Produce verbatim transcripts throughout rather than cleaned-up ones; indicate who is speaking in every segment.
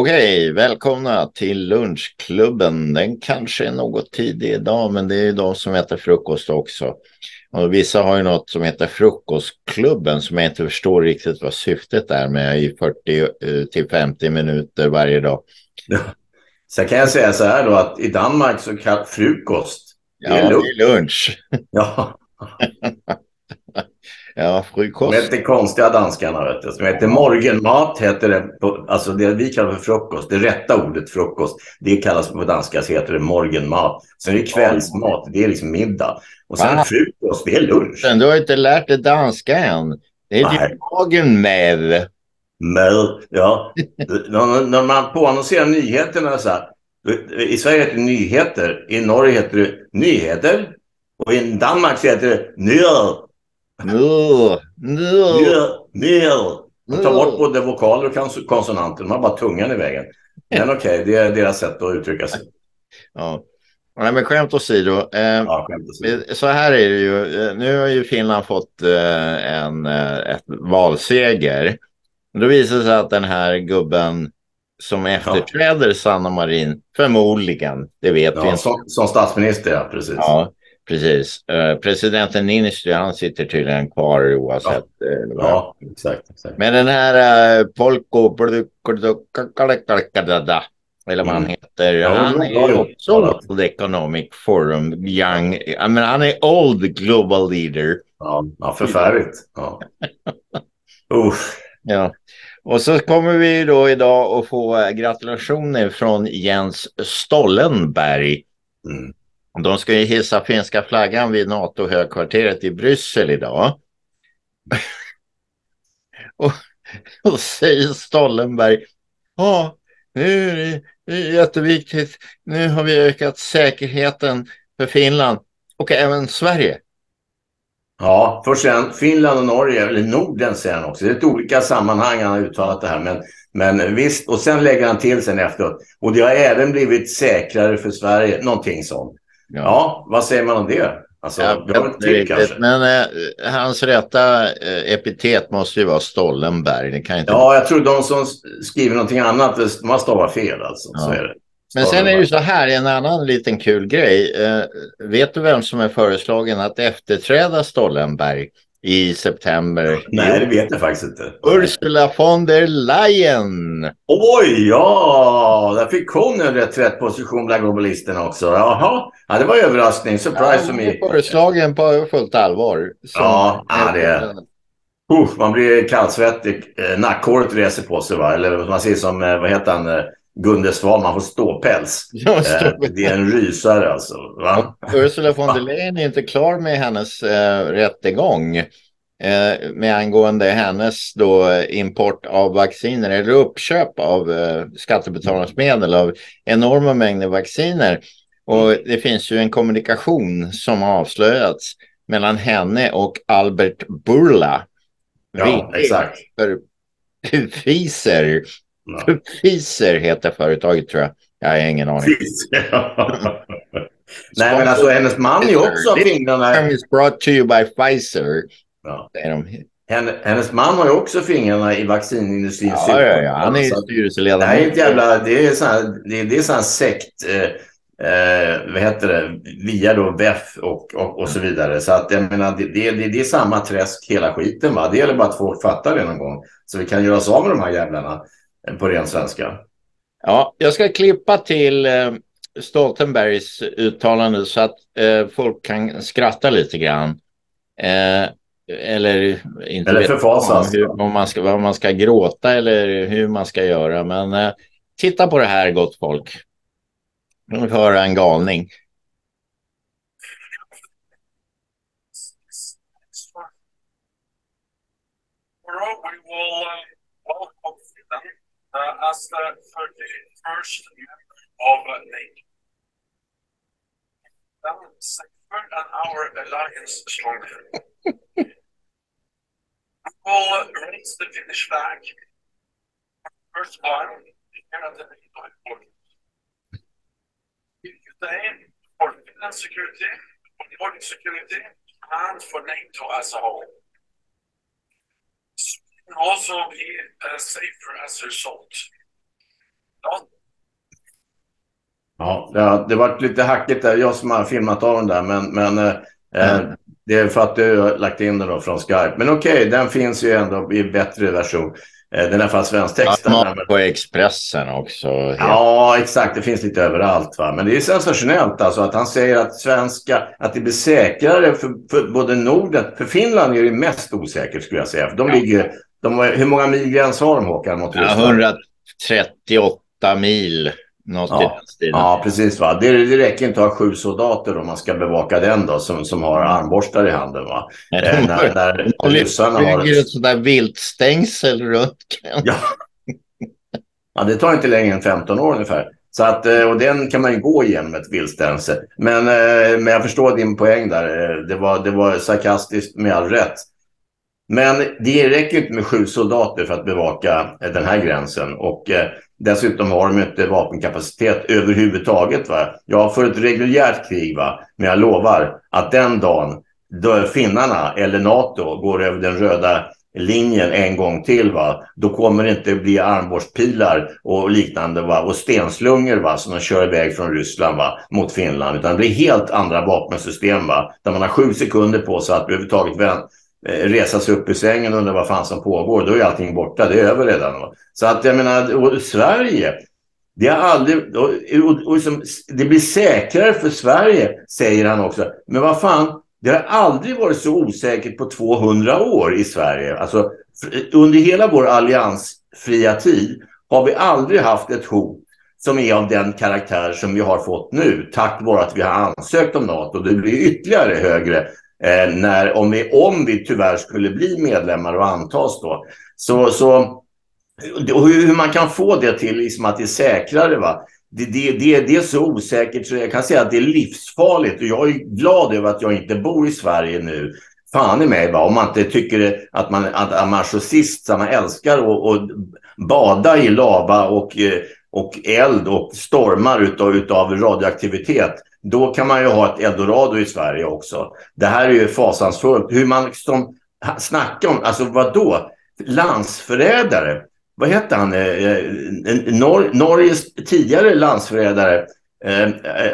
Speaker 1: Okej, välkomna till lunchklubben. Den kanske är något tidig idag, men det är ju de som äter frukost också. Och vissa har ju något som heter frukostklubben som jag inte förstår riktigt vad syftet är med i fyrtio till femtio minuter varje dag.
Speaker 2: Ja. Sen kan jag säga så här då att i Danmark så kallas frukost, det är
Speaker 1: Ja,
Speaker 2: lunch.
Speaker 1: det är lunch.
Speaker 2: Ja,
Speaker 1: Ja,
Speaker 2: de
Speaker 1: frukost.
Speaker 2: heter konstiga danskarna, vet du. Som heter morgenmat, heter det på, alltså det vi kallar för frukost, det rätta ordet frukost, det kallas på danska, så heter det morgenmat. Sen är det kvällsmat, det är liksom middag. Och sen
Speaker 1: Va?
Speaker 2: frukost, det är lunch.
Speaker 1: Du har inte lärt dig danska än. Det är ju
Speaker 2: Nej,
Speaker 1: dagen med.
Speaker 2: men ja, när, när man påannonserar nyheterna så här, i Sverige heter det nyheter, i Norge heter det nyheter och i Danmark så heter det nyheter.
Speaker 1: Nu, nu,
Speaker 2: Ner, ner. Man tar bort
Speaker 1: nu.
Speaker 2: både vokaler och kons- konsonanter. De har bara tungan i vägen. Men okej, okay, det är deras sätt att uttrycka sig.
Speaker 1: Ja. Nej, men skämt åsido. Eh,
Speaker 2: Ja, skämt åsido.
Speaker 1: så här är det ju. Eh, Nu har ju Finland fått eh, en eh, ett valseger. Då visar det sig att den här gubben som
Speaker 2: Ja,
Speaker 1: efterträder Sanna Marin, förmodligen, det vet vi
Speaker 2: ja
Speaker 1: inte.
Speaker 2: som, som statsminister, ja, precis.
Speaker 1: Ja, precis. Eh, presidenten Niinistö, han sitter tydligen kvar oavsett.
Speaker 2: Ja,
Speaker 1: Eh, vad.
Speaker 2: ja exakt, exakt.
Speaker 1: Men den här uh, Polko, eller vad han
Speaker 2: Mm.
Speaker 1: heter,
Speaker 2: Ja, det
Speaker 1: han
Speaker 2: var
Speaker 1: är ju
Speaker 2: bra
Speaker 1: också
Speaker 2: uttalat.
Speaker 1: World Economic Forum young, I mean, han är old global leader.
Speaker 2: Ja, ja, förfärligt. Ja. Usch.
Speaker 1: Ja. Och så kommer vi då idag att få gratulationer från Jens Stoltenberg.
Speaker 2: Mm.
Speaker 1: De ska ju hissa finska flaggan vid NATO-högkvarteret i Bryssel idag. och, och säger Stoltenberg, ja, nu är det, det är jätteviktigt. Nu har vi ökat säkerheten för Finland och även Sverige.
Speaker 2: Ja, först sen Finland och Norge, eller Norden säger han också. Det är ett olika sammanhang han har uttalat det här. Men, men visst, och sen lägger han till sen efteråt. Och det har även blivit säkrare för Sverige, någonting sånt.
Speaker 1: Ja.
Speaker 2: Ja, vad säger man om det? Alltså, vi har ett till kanske.
Speaker 1: Men eh, hans rätta eh, epitet måste ju vara Stoltenberg. Det kan inte...
Speaker 2: Ja, jag tror de som skriver någonting annat, de har stavat fel alltså.
Speaker 1: Ja.
Speaker 2: Så är det.
Speaker 1: Men sen är det ju så här, en annan liten kul grej. Eh, vet du vem som är föreslagen att efterträda Stoltenberg i september?
Speaker 2: Nej, det vet jag faktiskt inte.
Speaker 1: Ursula von der Leyen.
Speaker 2: Oj, ja! Där fick hon en rätt rätt position bland globalisterna också. Jaha, ja, det var överraskning. Surprise
Speaker 1: Ja,
Speaker 2: för
Speaker 1: hon är
Speaker 2: mig.
Speaker 1: föreslagen på fullt allvar. Som
Speaker 2: Ja, ja, det är... Uff, man blir kallsvettig. Eh, nackhåret reser på sig, va? Eller man säger som, eh, vad heter han, eh, Gunde Svan, man får ståpäls.
Speaker 1: Ja, stå...
Speaker 2: Eh, det är en rysare alltså. Va?
Speaker 1: Ursula von der Leyen är inte klar med hennes eh, rättegång eh, med angående hennes då import av vacciner eller uppköp av eh, skattebetalarnas medel av enorma mängder vacciner. Och det finns ju en kommunikation som har avslöjats mellan henne och Albert Bourla.
Speaker 2: Ja, exakt.
Speaker 1: För Pfizer.
Speaker 2: Ja.
Speaker 1: Pfizer heter företaget, tror jag. Jag har ingen aning.
Speaker 2: Nej, men alltså hennes man är också fingrarna...
Speaker 1: This is brought to you by Pfizer.
Speaker 2: Ja.
Speaker 1: De...
Speaker 2: Hennes man har ju också fingrarna i vaccinindustrin.
Speaker 1: Ja, ja, ja. Han är ju styrelseledamot.
Speaker 2: Det är inte jävla... Det är sån här, det, det är sån här sekt... Eh, eh, vad heter det? Via då V E F och, och, och så vidare. Så att jag menar, det, det, det, det är samma träsk hela skiten, va? Det gäller bara att folk fattar det någon gång. Så vi kan göra oss av med de här jävlarna på ren svenska.
Speaker 1: Ja, jag ska klippa till eh, Stoltenbergs uttalande så att eh, folk kan skratta lite grann. Eh, eller inte
Speaker 2: eller
Speaker 1: vet
Speaker 2: förfasas.
Speaker 1: Om, hur, om man ska, vad man ska gråta eller hur man ska göra. Men eh, titta på det här, gott folk. Nu får höra en galning.
Speaker 3: We will uh, welcome them uh, as the thirty-first of NATO. That was safer and our alliance stronger. We will raise the Finnish flag. First one, here at the NATO headquarters. Today, for Finland security, for Nordic security, and for NATO as a whole. Also be uh, safer as a result.
Speaker 2: Ja, ja, det var lite hackigt där. Jag som har filmat av den där, men, men eh, mm. det är för att du har lagt in den då från Skype. Men okej, okay, den finns ju ändå i bättre version. Eh, den är för svensktexten.
Speaker 1: Ja, på Expressen också. Helt.
Speaker 2: Ja, exakt. Det finns lite överallt. Va? Men det är sensationellt alltså att han säger att svenska, att det blir säkrare för, för både Norden. För Finland är det mest osäkert skulle jag säga. För de ja. ligger, de, hur många mil gräns har de, Håkan? Mot
Speaker 1: ja, hundratrettioåtta mil.
Speaker 2: Ja, ja, precis. Va? Det, det räcker inte att ha sju soldater om man ska bevaka den då, som, som har armborstar i handen. Va?
Speaker 1: Nej, de, när när de ryssarna har ett sådär viltstängsel runt.
Speaker 2: Ja. Ja, det tar inte längre än femton år ungefär. Så att, och den kan man ju gå igenom ett viltstängsel. Men, men jag förstår din poäng där. Det var, det var sarkastiskt med all rätt. Men det räcker inte med sju soldater för att bevaka den här gränsen. Och eh, dessutom har de inte vapenkapacitet överhuvudtaget. Va? Jag för ett reguljärt krig, va? Men jag lovar att den dagen då finnarna eller NATO går över den röda linjen en gång till, va? Då kommer det inte bli armborstpilar och liknande, va? Och stenslungor, va? Som de kör iväg från Ryssland, va? Mot Finland. Utan det blir helt andra vapensystem, va? Där man har sju sekunder på sig att överhuvudtaget vänta. Resa sig upp i sängen och undra vad fan som pågår, då är allting borta, det är över redan. Så att jag menar, och Sverige, det har aldrig, och, och, och som, det blir säkrare för Sverige, säger han också. Men vad fan, det har aldrig varit så osäkert på tvåhundra år i Sverige. Alltså under hela vår alliansfria tid har vi aldrig haft ett hot som är av den karaktär som vi har fått nu, tack vare att vi har ansökt om NATO. Det blir ytterligare högre Eh, när, om, vi, om vi tyvärr skulle bli medlemmar och antas då. Så, så, och hur, hur man kan få det till liksom att det är säkrare, va? Det, det, det, det är så osäkert så jag kan säga att det är livsfarligt. Och jag är glad över att jag inte bor i Sverige nu. Fan i mig, va? Om man inte tycker att man, att man är socist, så man älskar att bada i lava och, och eld och stormar utav, utav radioaktivitet. Då kan man ju ha ett eldorado i Sverige också. Det här är ju fasansfullt. Hur man liksom snackar om, alltså vad då? Landsförrädare. Vad heter han? Eh, Nor- Norges tidigare landsförrädare. Eh,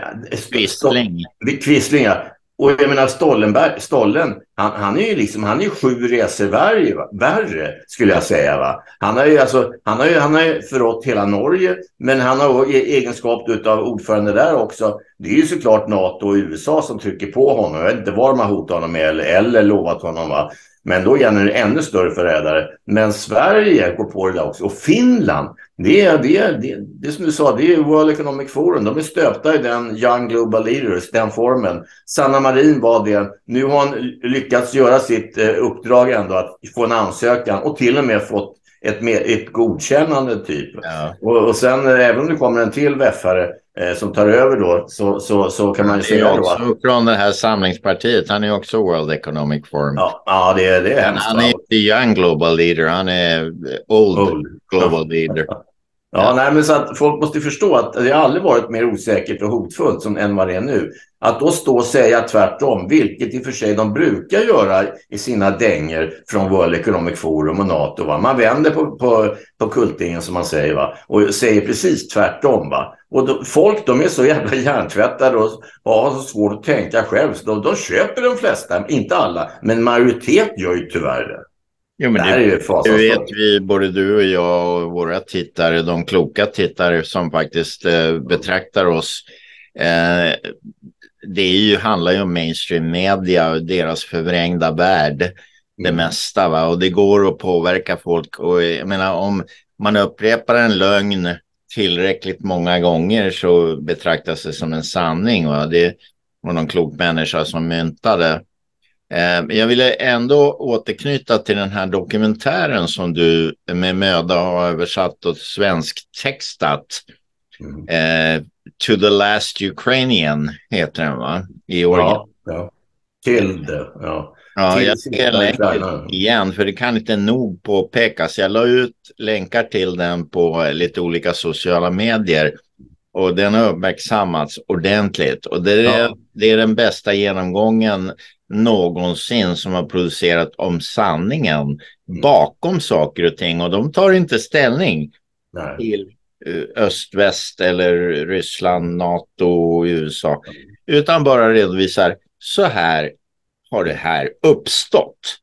Speaker 1: Quisling.
Speaker 2: Quisling, ja. Och jag menar Stollenberg, Stollen, han, han är ju liksom, han är ju sju resor värre, värre skulle jag säga, va. Han har ju alltså, han har ju, han har ju förrått hela Norge, men han har i egenskap utav ordförande där också. Det är ju såklart NATO och U S A som trycker på honom. Jag vet inte vad de har hotat honom med eller, eller lovat honom, va. Men då är han en ännu större förrädare. Men Sverige går på det där också. Och Finland, det är det, är, det, det som du sa, det är World Economic Forum. De är stöpta i den Young Global Leaders, den formen. Sanna Marin var det. Nu har hon lyckats göra sitt eh, uppdrag ändå att få en ansökan och till och med fått ett, med, ett godkännande typ. Ja. Och, och sen även om det kommer en till väffare eh, som tar över då så, så, så kan man ju säga då att...
Speaker 1: Från det här samlingspartiet, han är också World Economic Forum.
Speaker 2: Ja, ja det är det.
Speaker 1: Han, han är inte young global leader, han är old, old. global leader.
Speaker 2: Ja, ja, nej, men så att folk måste förstå att det har aldrig varit mer osäkert och hotfullt som än vad det är nu. Att då stå och säga tvärtom, vilket i och för sig de brukar göra i sina dänger från World Economic Forum och NATO. Va? Man vänder på, på, på kultingen som man säger, va? Och säger precis tvärtom. Va? Och då, folk de är så jävla hjärntvättade och, och har så svårt att tänka själv. Så de, de köper de flesta, inte alla, men majoritet gör ju tyvärr det.
Speaker 1: Jo, men det, det, är ju det vet vi, både du och jag och våra tittare, de kloka tittare som faktiskt eh, betraktar oss. Eh, det är ju, handlar ju om mainstream media och deras förvrängda värld, mm. det mesta, va? Och det går att påverka folk. Och jag menar, om man upprepar en lögn tillräckligt många gånger så betraktas det som en sanning, va? Det var någon klok människa som myntade. Jag ville ändå återknyta till den här dokumentären som du med möda har översatt och svensktextat. Mm. Eh, To the Last Ukrainian heter den, va? I original.
Speaker 2: Ja, ja. Till det, ja.
Speaker 1: Ja, till jag ska länka igen för det kan inte nog påpekas. Jag la ut länkar till den på lite olika sociala medier. Och den har uppmärksammats ordentligt. Och det är, ja. det är den bästa genomgången någonsin som har producerat om sanningen mm. bakom saker och ting. Och de tar inte ställning Nej. till öst-väst eller Ryssland, NATO och U S A. Utan bara redovisar, så här har det här uppstått.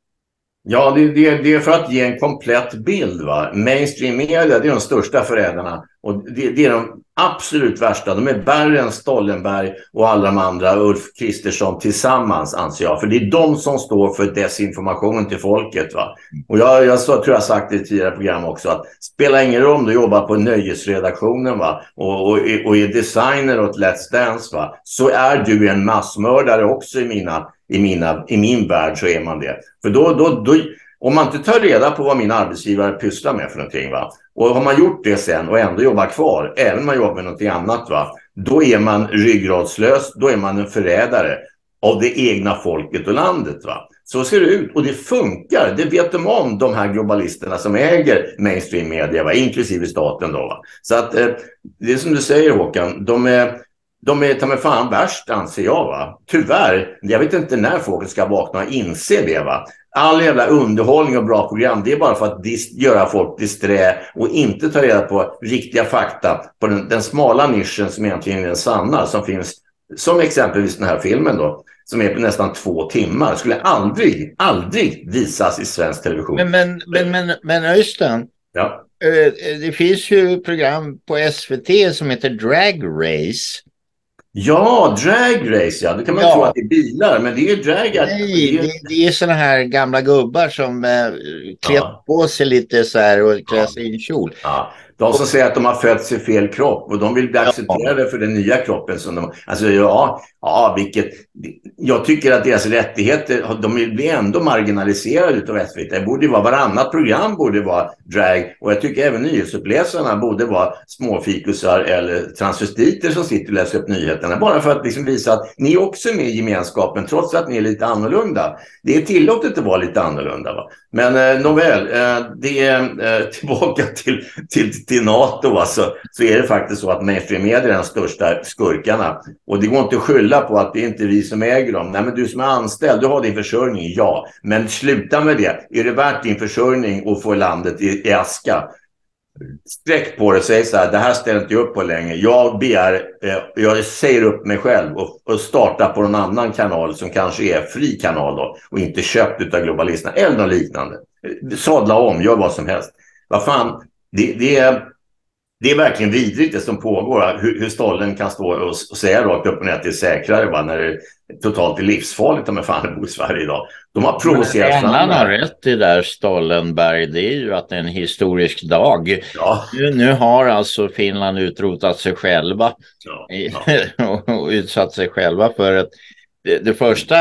Speaker 2: Ja, det, det, det är för att ge en komplett bild. Va? Mainstream media, det är de största förrädarna. Och det, det är de absolut värsta. De är värre än Stoltenberg och alla de andra, Ulf Kristersson tillsammans, anser jag. För det är de som står för desinformationen till folket. Va? Och jag, jag så, tror jag sagt det i tidigare program också, att spelar ingen roll om du jobbar på nöjesredaktionen, va? Och, och, och är designer åt Let's Dance, va? Så är du en massmördare också i mina... I, mina, I min värld så är man det. För då, då, då, om man inte tar reda på vad min arbetsgivare pysslar med för någonting, va? Och har man gjort det sen och ändå jobbar kvar, även om man jobbar med någonting annat, va? Då är man ryggradslös, då är man en förrädare av det egna folket och landet. Va? Så ser det ut, och det funkar. Det vet de om, de här globalisterna som äger mainstream media, va? Inklusive staten. Då, va? Så att eh, det är som du säger, Håkan, de är... De är ta mig fan värst, anser jag, va. Tyvärr, jag vet inte när folk ska vakna och inse det, va. All jävla underhållning och bra program, det är bara för att dis- göra folk disträ och inte ta reda på riktiga fakta på den, den smala nischen som egentligen är den sanna, som finns, som exempelvis den här filmen då, som är på nästan två timmar, skulle aldrig, aldrig visas i svensk television.
Speaker 1: Men, men, men, men, men Östen,
Speaker 2: ja.
Speaker 1: det finns ju program på S V T som heter Drag Race.
Speaker 2: Ja, drag race, ja. Det kan man
Speaker 1: ja.
Speaker 2: tro att det är bilar, men det är drag.
Speaker 1: Nej, det, det är såna här gamla gubbar som eh, klär ja. på sig lite så här och klär sig i en kjol.
Speaker 2: Ja. De som säger att de har fötts i fel kropp och de vill bli accepterade ja. för den nya kroppen som de... Alltså ja, ja, vilket... Jag tycker att deras rättigheter, de blir ändå marginaliserade utav S V T. Det borde vara, varannat program borde vara drag, och jag tycker även nyhetsuppläsarna borde vara småfikusar eller transvestiter som sitter och läser upp nyheterna. Bara för att liksom visa att ni också är med i gemenskapen trots att ni är lite annorlunda. Det är tillåtet att vara lite annorlunda, va? Men eh, nåväl, eh, det är eh, tillbaka till, till, till NATO, alltså, så är det faktiskt så att mainstream media är de största skurkarna. Och det går inte att skylla på att det är inte vi som äger dem. Nej, men du som är anställd, du har din försörjning, ja. Men sluta med det. Är det värt din försörjning att få landet i, i aska? Sträck på det och säg så här, det här ställer inte upp på länge. Jag begär, eh, jag säger upp mig själv och, och startar på någon annan kanal som kanske är fri kanal då, och inte köpt utav globalisterna eller något liknande. Sadla om, gör vad som helst. Vad fan, det, det är... Det är verkligen vidrigt det som pågår. Hur, hur Stollen kan stå och, och säga rakt upp och ner att det är säkrare, va, när det är totalt livsfarligt om man fan bor i Sverige idag. De har provocerat fram.
Speaker 1: Han har rätt i där, Stoltenberg. Det är ju att det är en historisk dag. Ja. Nu, nu har alltså Finland utrotat sig själva. Ja, ja. och utsatt sig själva för att det, det första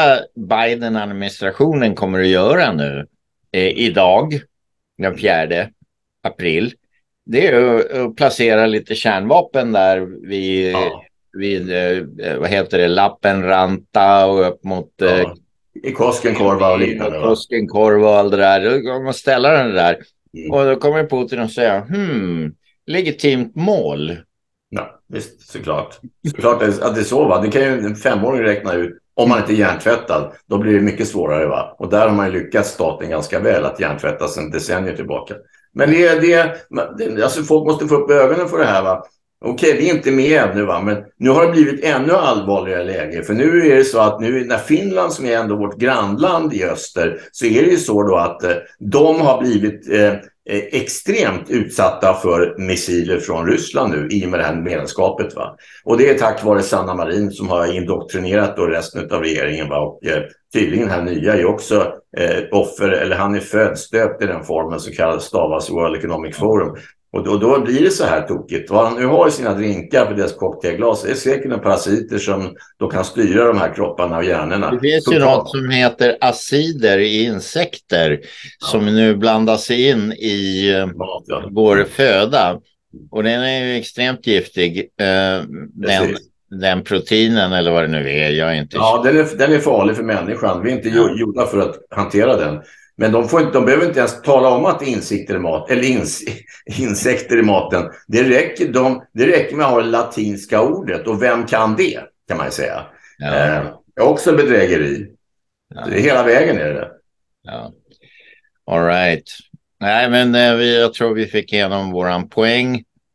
Speaker 1: Biden-administrationen kommer att göra nu eh, idag, den fjärde april. Det är att placera lite kärnvapen där vid, ja. vid vad heter det, Lappenranta och upp mot
Speaker 2: ja. i Koskenkorva och liknande.
Speaker 1: Koskenkorva och allt det där. Då kommer man ställa den där. Mm. Och då kommer Putin och säga, hmm, legitimt mål.
Speaker 2: Ja, visst, såklart. Såklart att det är så, va. Det kan ju en femåring räkna ut. Om man inte är hjärntvättad, då blir det mycket svårare, va. Och där har man ju lyckats staten ganska väl att hjärntvätta sedan decennier tillbaka. Men det, det, det, alltså folk måste få upp ögonen för det här, va. Okej, vi är inte med ännu, va, men nu har det blivit ännu allvarligare läge. För nu är det så att nu när Finland, som är ändå vårt grannland i öster, så är det ju så då att eh, de har blivit eh, extremt utsatta för missiler från Ryssland nu i och med det här medlemskapet, va. Och det är tack vare Sanna Marin som har indoktrinerat då resten av regeringen, va. Och eh, tydligen här nya är också eh, offer, eller han är född stöpt i den formen som kallas stavas World Economic Forum. Och då, då blir det så här tokigt. Vad han nu har i sina drinkar på deras cocktailglas är säkert en parasiter som då kan styra de här kropparna och hjärnorna.
Speaker 1: Det finns ju något som heter acider i insekter, ja, som nu blandas in i ja, ja. vår föda. Och den är ju extremt giftig. Eh, den, den proteinen eller vad det nu är. Jag är inte...
Speaker 2: Ja, den är, den är farlig för människan. Vi är inte ja. gjorda för att hantera den. Men de, får inte, de behöver inte ens tala om att det är insekter i, mat, eller ins, insekter i maten. Det räcker, de, det räcker med att ha det latinska ordet. Och vem kan det, kan man ju säga. Ja. Eh, också bedrägeri. Ja. Det är hela vägen är det.
Speaker 1: Ja. All right. Nej, men eh, vi, jag tror vi fick igenom våran poäng.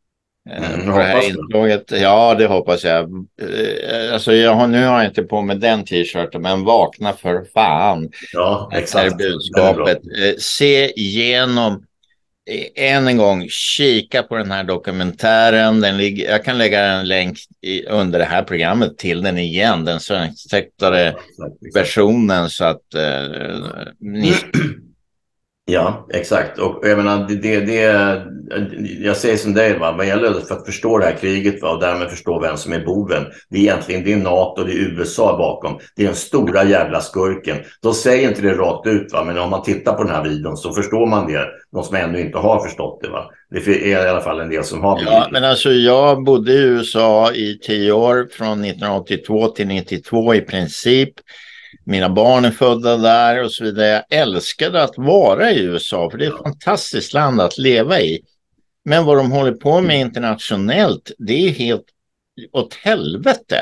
Speaker 2: Mm,
Speaker 1: på det här inslaget. Ja, det hoppas jag. Alltså, jag har, nu har jag inte på mig den t-shirten, men vakna för fan.
Speaker 2: Ja, exakt.
Speaker 1: Det är budskapet. Se igenom, än en gång, kika på den här dokumentären. Den ligger, jag kan lägga en länk i, under det här programmet till den igen, den svensktecknade ja, versionen, så att eh, ni...
Speaker 2: Ja, exakt. Och jag menar, det, det, det, jag säger som dig, va, vad gäller för att förstå det här kriget, va, och därmed förstå vem som är boven. Det är egentligen det är NATO, det är U S A bakom. Det är den stora jävla skurken. De säger inte det rakt ut, va, men om man tittar på den här videon så förstår man det. De som ännu inte har förstått det, va. Det är i alla fall en del som har blivit.
Speaker 1: Ja, men alltså jag bodde i U S A i tio år, från nittonhundraåttiotvå till nittiotvå i princip. Mina barn är födda där och så vidare. Jag älskade att vara i U S A, för det är ett fantastiskt land att leva i. Men vad de håller på med internationellt, det är helt åt helvete.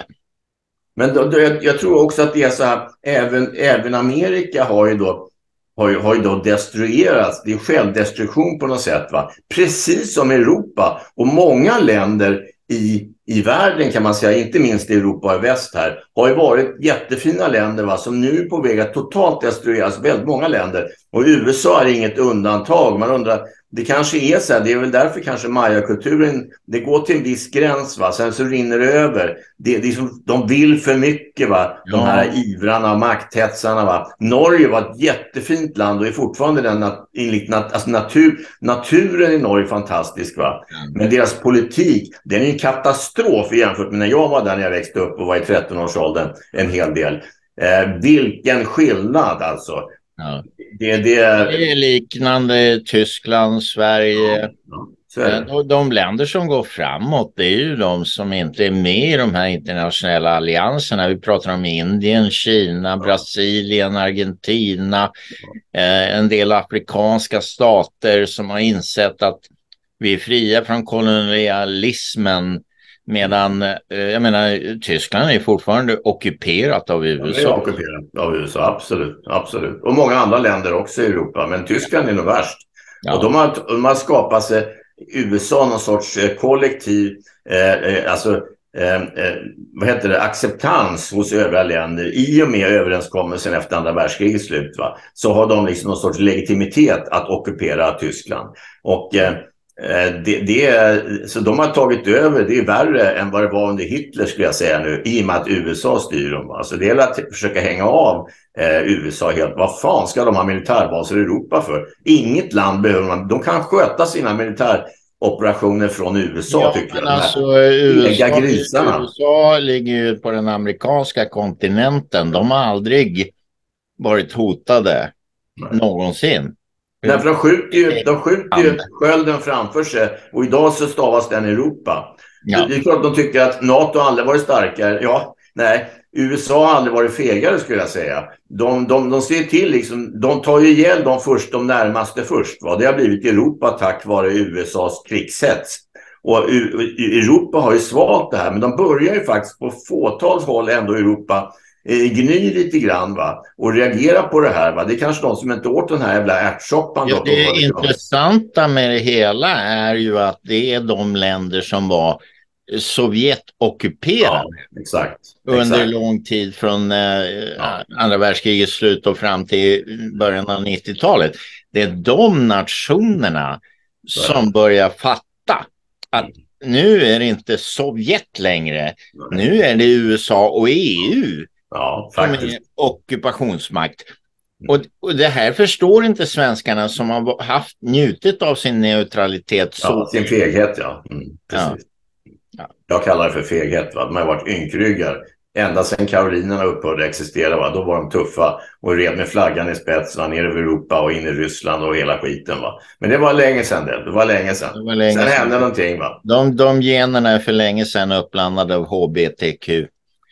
Speaker 2: Men då, då, jag, jag tror också att det är så här, även, även Amerika har ju då har ju, har ju då destruerats. Det är självdestruktion på något sätt, va? Precis som Europa och många länder i, i världen, kan man säga, inte minst i Europa och väst här, har ju varit jättefina länder, va, som nu är på väg att totalt destrueras, väldigt många länder. Och U S A är inget undantag. Man undrar, det kanske är så här, det är väl därför kanske mayakulturen, det går till en viss gräns, va, sen så rinner det över. Det, det är som, de vill för mycket, va, de här ivrarna, makthetsarna, va. Norge var ett jättefint land och är fortfarande den nat, nat, alltså natur, naturen i Norge är fantastisk, va. Men deras politik, den är en katastrof jämfört med när jag var där när jag växte upp och var i tretton-årsåldern en hel del. Eh, vilken skillnad alltså.
Speaker 1: Ja.
Speaker 2: Det, det...
Speaker 1: det är liknande Tyskland, Sverige. Ja, ja. De, de länder som går framåt, det är ju de som inte är med i de här internationella allianserna. Vi pratar om Indien, Kina, ja. Brasilien, Argentina, ja. eh, en del afrikanska stater som har insett att vi är fria från kolonialismen. Medan, jag menar, Tyskland är fortfarande ockuperat av U S A.
Speaker 2: Ja, är ockuperat av U S A, absolut, absolut. Och många andra länder också i Europa, men Tyskland är nog värst. Ja. Och de har, de har skapat sig, U S A, någon sorts kollektiv, eh, alltså, eh, vad heter det, acceptans hos övriga länder. I och med överenskommelsen efter andra världskrigets slut, va, så har de liksom någon sorts legitimitet att ockupera Tyskland. Och eh, Det, det, så de har tagit över, det är värre än vad det var under Hitler, skulle jag säga nu, i och med att U S A styr dem. Alltså det är att försöka hänga av eh, U S A helt. Vad fan ska de ha militärbaser i Europa för? Inget land behöver man, de kan sköta sina militäroperationer från U S A, ja, tycker jag.
Speaker 1: Alltså, U S A, U S A ligger ju på den amerikanska kontinenten, de har aldrig varit hotade. Nej. Någonsin.
Speaker 2: Därför de skjuter ju, de skjuter ju skölden framför sig och idag så stavas den Europa. Ja. Det är klart de tycker att NATO aldrig varit starkare. Ja, nej. U S A har aldrig varit fegare, skulle jag säga. De, de, de ser till liksom, de tar ju ihjäl de först, de närmaste först. Va? Det har blivit Europa tack vare U S A:s krigshets. Och U, Europa har ju svalt det här, men de börjar ju faktiskt på fåtals håll ändå i Europa gny lite grann, va, och reagera på det här, va. Det är kanske de som inte åt den här jävla ärtsoppan.
Speaker 1: Ja, det intressanta med det hela är ju att det är de länder som var Sovjet ockuperade.
Speaker 2: Ja, exakt,
Speaker 1: under
Speaker 2: exakt.
Speaker 1: lång tid från eh, ja. andra världskrigets slut och fram till början av nittiotalet. Det är de nationerna som börjar fatta att nu är det inte Sovjet längre. Nej. Nu är det U S A och E U.
Speaker 2: Ja,
Speaker 1: som är ockupationsmakt. Och, och det här förstår inte svenskarna som har haft njutit av sin neutralitet. Så...
Speaker 2: Ja, sin feghet, ja. Mm, precis. Ja. Ja. Jag kallar det för feghet, va? De har varit ynkryggar. Ända sedan Karolinerna upphörde existera, va? Då var de tuffa och red med flaggan i spetsen ner över Europa och in i Ryssland och hela skiten, va? Men det var länge sedan det. Det var länge sedan.
Speaker 1: Det var länge
Speaker 2: sen
Speaker 1: sedan.
Speaker 2: hände någonting, va?
Speaker 1: De, de generna är för länge sedan uppblandade av H B T Q.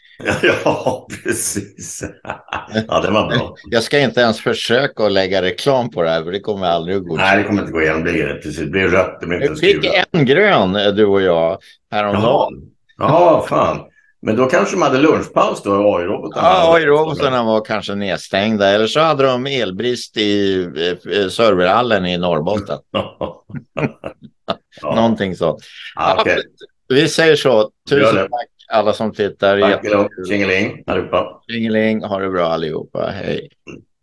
Speaker 2: Ja, precis. Ja, det var bra.
Speaker 1: Jag ska inte ens försöka att lägga reklam på det här, för det kommer aldrig att gå.
Speaker 2: Nej, det kommer inte gå igenom. Det blir, precis. Det blir rött. Det blir inte
Speaker 1: vi fick gula. En grön, du och jag, häromdagen.
Speaker 2: Ja, fan. Men då kanske de hade lunchpaus då, A I-robotarna.
Speaker 1: Ja, A I-robotarna var kanske nedstängda. Eller så hade de elbrist i serverhallen i Norrbotten.
Speaker 2: Ja,
Speaker 1: någonting sånt.
Speaker 2: Ja, okay.
Speaker 1: Vi säger så. Tusen tack alla som tittar.
Speaker 2: Tack, tjingeling allihopa.
Speaker 1: Tjingeling, ha det bra allihopa. Hej.